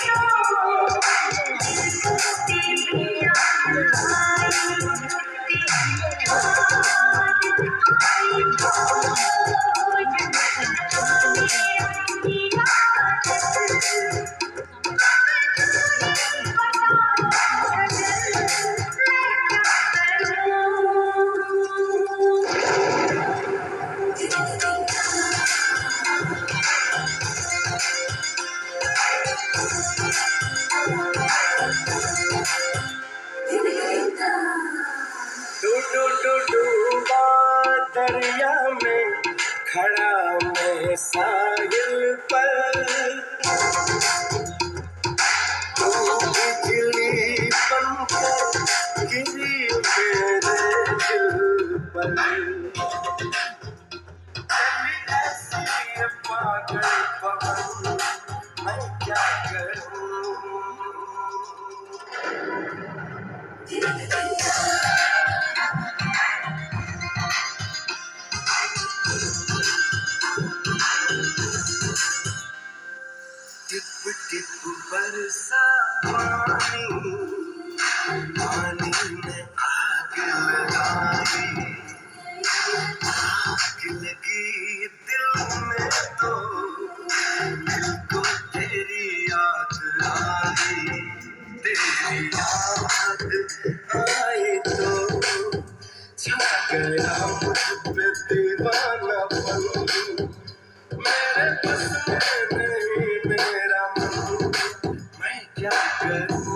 डूबा दरिया में खड़ा मैं साहिल पर, तू बिजली बनकर गिरी मेरे दिल पर। ऐसी ये पागल पवन मैं क्या करूं। टिप टिप बरसा पानी, पानी में आग लगाई, आग लगी दिल में तो दिल को तेरी याद आई, तेरी याद आई तो छा गया मुझ पे दीवानापन, मेरे बस में नहीं मेरा मन, मैं क्या करूं।